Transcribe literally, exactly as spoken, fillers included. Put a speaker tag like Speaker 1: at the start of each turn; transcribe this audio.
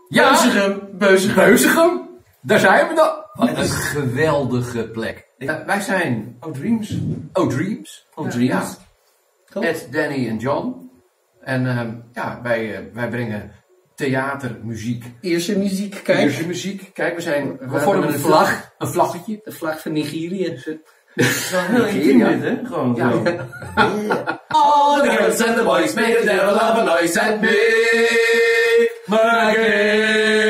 Speaker 1: Ja,
Speaker 2: Beuzegem, Beuzegem.
Speaker 1: Beuzegem. Daar zijn we dan. Wat een geweldige plek. Ja, wij zijn
Speaker 2: Oh Dreams.
Speaker 1: Oh Dreams.
Speaker 2: Oh Dreams.
Speaker 1: Ja. Ed, Danny en John. En uh, ja, wij, uh, wij brengen theater, muziek.
Speaker 2: Ierse muziek, kijk.
Speaker 1: Ierse muziek. Kijk, we zijn... We,
Speaker 2: we vormen een vlag. vlag.
Speaker 1: Een vlaggetje.
Speaker 2: De vlag van Nigerië.
Speaker 1: Dat is wel heel intiem dit, hè? Gewoon ja. Zo. Yeah. All the girls and the boys made a devil of a noise and me again.